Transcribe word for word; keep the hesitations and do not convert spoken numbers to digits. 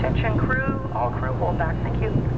Attention crew, all crew hold back, thank you.